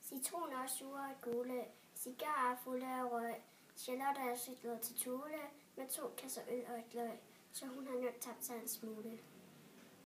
Citroner sure og gule, cigarer fulde af røg. Charlotte er cyklet til Thule med 2 kasser øl og et løg, så hun har nok tabt sig en smule.